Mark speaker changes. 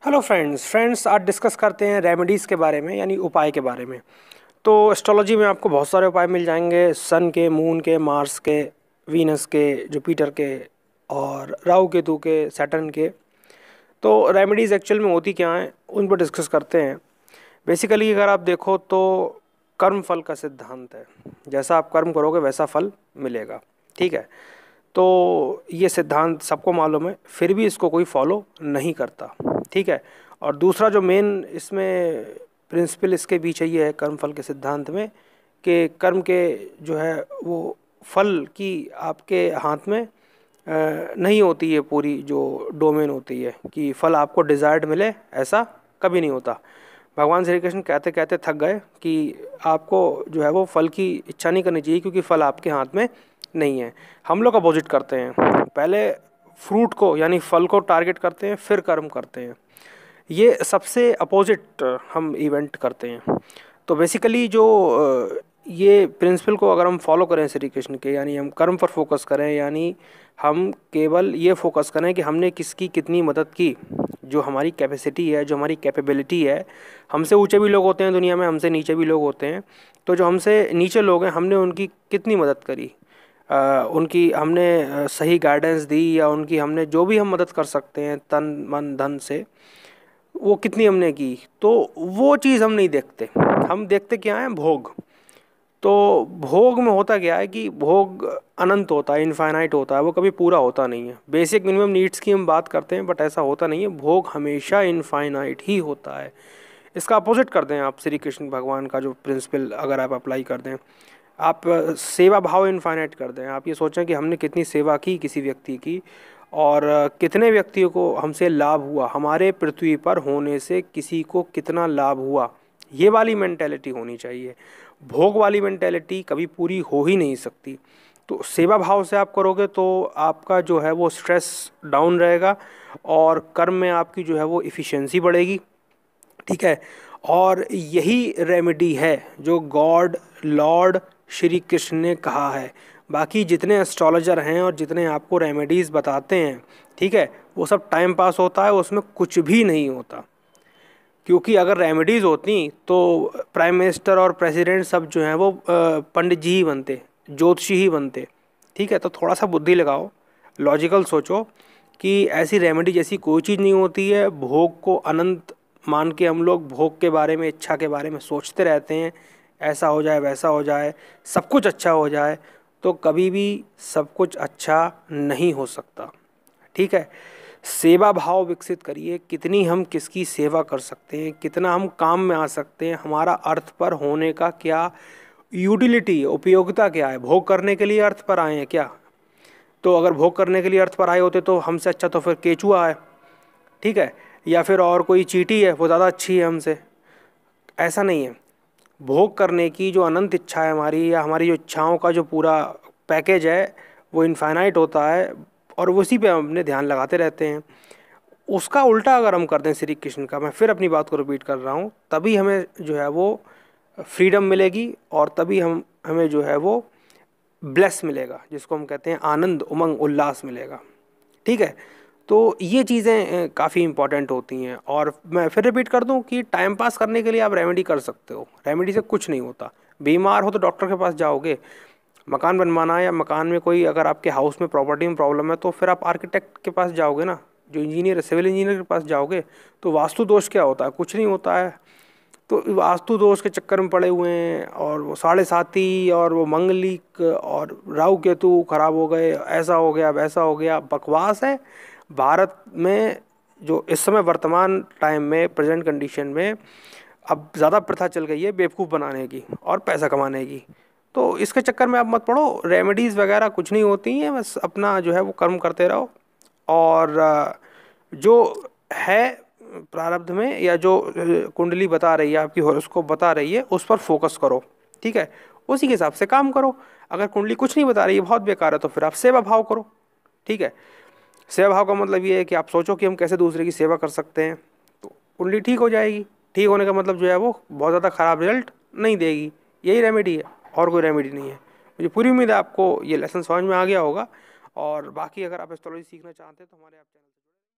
Speaker 1: Hello friends आज discuss करते हैं रेमेडीज़ के बारे में, यानी उपाय के बारे में। तो एस्ट्रोलॉजी में आपको बहुत सारे उपाय मिल जाएंगे, सन के, मून के, मार्स के, वीनस के, जुपिटर के और राहु केतु के, सैटर्न के। तो रेमेडीज़ एक्चुअल में होती क्या हैं उन पर डिस्कस करते हैं। बेसिकली अगर आप देखो तो कर्म फल का सिद्धांत है, जैसा आप कर्म करोगे वैसा फल मिलेगा। ठीक है, तो ये सिद्धांत सबको मालूम है, फिर भी इसको कोई फॉलो नहीं करता। ठीक है, और दूसरा जो मेन इसमें प्रिंसिपल इसके पीछे ये है कर्म फल के सिद्धांत में, कि कर्म के जो है वो फल की आपके हाथ में नहीं होती है, पूरी जो डोमेन होती है कि फल आपको डिज़ायर्ड मिले, ऐसा कभी नहीं होता। भगवान श्री कृष्ण कहते कहते थक गए कि आपको जो है वो फल की इच्छा नहीं करनी चाहिए, क्योंकि फल आपके हाथ में नहीं है। हम लोग अपोजिट करते हैं, पहले फ्रूट को यानी फल को टारगेट करते हैं, फिर कर्म करते हैं। ये सबसे अपोजिट हम इवेंट करते हैं। तो बेसिकली जो ये प्रिंसिपल को अगर हम फॉलो करें श्री कृष्ण के, यानी हम कर्म पर फोकस करें, यानी हम केवल ये फोकस करें कि हमने किसकी कितनी मदद की, जो हमारी कैपेसिटी है, जो हमारी कैपेबिलिटी है। हमसे ऊंचे भी लोग होते हैं दुनिया में, हमसे नीचे भी लोग होते हैं। तो जो हमसे नीचे लोग हैं, हमने उनकी कितनी मदद करी, उनकी हमने सही गाइडेंस दी, या उनकी हमने जो भी हम मदद कर सकते हैं तन मन धन से, वो कितनी हमने की। तो वो चीज़ हम नहीं देखते, हम देखते क्या है, भोग। तो भोग में होता क्या है कि भोग अनंत होता है, इनफाइनाइट होता है, वो कभी पूरा होता नहीं है। बेसिक मिनिमम नीड्स की हम बात करते हैं, बट ऐसा होता नहीं है, भोग हमेशा इनफाइनाइट ही होता है। इसका अपोजिट कर दें आप, श्री कृष्ण भगवान का जो प्रिंसिपल अगर आप अप्लाई कर दें, आप सेवा भाव इनफाइनाइट कर दें। आप ये सोचें कि हमने कितनी सेवा की किसी व्यक्ति की, और कितने व्यक्तियों को हमसे लाभ हुआ, हमारे पृथ्वी पर होने से किसी को कितना लाभ हुआ। ये वाली मेंटेलिटी होनी चाहिए। भोग वाली मेंटेलिटी कभी पूरी हो ही नहीं सकती। तो सेवा भाव से आप करोगे तो आपका जो है वो स्ट्रेस डाउन रहेगा, और कर्म में आपकी जो है वो इफ़िशेंसी बढ़ेगी। ठीक है, और यही रेमेडी है जो गॉड लॉर्ड श्री कृष्ण ने कहा है। बाकी जितने एस्ट्रोलॉजर हैं और जितने आपको रेमेडीज़ बताते हैं, ठीक है, वो सब टाइम पास होता है, उसमें कुछ भी नहीं होता। क्योंकि अगर रेमेडीज़ होती तो प्राइम मिनिस्टर और प्रेसिडेंट सब जो हैं वो पंडित जी ही बनते, ज्योतिषी ही बनते। ठीक है, तो थोड़ा सा बुद्धि लगाओ, लॉजिकल सोचो कि ऐसी रेमेडी जैसी कोई चीज़ नहीं होती है। भोग को अनंत मान के हम लोग भोग के बारे में, इच्छा के बारे में सोचते रहते हैं, ऐसा हो जाए, वैसा हो जाए, सब कुछ अच्छा हो जाए। तो कभी भी सब कुछ अच्छा नहीं हो सकता। ठीक है, सेवा भाव विकसित करिए, कितनी हम किसकी सेवा कर सकते हैं, कितना हम काम में आ सकते हैं, हमारा अर्थ पर होने का क्या यूटिलिटी, उपयोगिता क्या है। भोग करने के लिए अर्थ पर आए हैं क्या? तो अगर भोग करने के लिए अर्थ पर आए होते तो हमसे अच्छा तो फिर केचुआ है, ठीक है, या फिर और कोई चींटी है, वो ज़्यादा अच्छी है हमसे। ऐसा नहीं है। भोग करने की जो अनंत इच्छा है हमारी, या हमारी जो इच्छाओं का जो पूरा पैकेज है, वो इनफाइनाइट होता है, और उसी पे हम अपने ध्यान लगाते रहते हैं। उसका उल्टा अगर हम कर दें श्री कृष्ण का, मैं फिर अपनी बात को रिपीट कर रहा हूँ, तभी हमें जो है वो फ्रीडम मिलेगी, और तभी हमें जो है वो ब्लेस मिलेगा, जिसको हम कहते हैं आनंद, उमंग, उल्लास मिलेगा। ठीक है, तो ये चीज़ें काफ़ी इंपॉर्टेंट होती हैं। और मैं फिर रिपीट कर दूं कि टाइम पास करने के लिए आप रेमेडी कर सकते हो, रेमेडी से कुछ नहीं होता। बीमार हो तो डॉक्टर के पास जाओगे, मकान बनवाना है, या मकान में कोई अगर आपके हाउस में प्रॉपर्टी में प्रॉब्लम है, तो फिर आप आर्किटेक्ट के पास जाओगे ना, जो इंजीनियर है, सिविल इंजीनियर के पास जाओगे। तो वास्तु दोष क्या होता है? कुछ नहीं होता है। तो वास्तु दोष के चक्कर में पड़े हुए हैं, और वो साढ़े साती और वो मंगलिक और राहु केतु खराब हो गए, ऐसा हो गया, वैसा हो गया, बकवास है। भारत में जो इस समय वर्तमान टाइम में, प्रेजेंट कंडीशन में, अब ज़्यादा प्रथा चल गई है बेवकूफ़ बनाने की और पैसा कमाने की। तो इसके चक्कर में आप मत पड़ो, रेमेडीज़ वगैरह कुछ नहीं होती हैं, बस अपना जो है वो कर्म करते रहो। और जो है प्रारब्ध में, या जो कुंडली बता रही है आपकी, हॉरोस्कोप बता रही है, उस पर फोकस करो। ठीक है, उसी के हिसाब से काम करो। अगर कुंडली कुछ नहीं बता रही है, बहुत बेकार है, तो फिर आप सेवा भाव करो। ठीक है, सेवा भाव का मतलब ये है कि आप सोचो कि हम कैसे दूसरे की सेवा कर सकते हैं, तो कुंडली ठीक हो जाएगी। ठीक होने का मतलब जो है वो बहुत ज़्यादा ख़राब रिजल्ट नहीं देगी। यही रेमेडी है, और कोई रेमेडी नहीं है। मुझे पूरी उम्मीद है आपको ये लेसन समझ में आ गया होगा। और बाकी अगर आप एस्ट्रोलॉजी सीखना चाहते हैं तो हमारे आप चैनल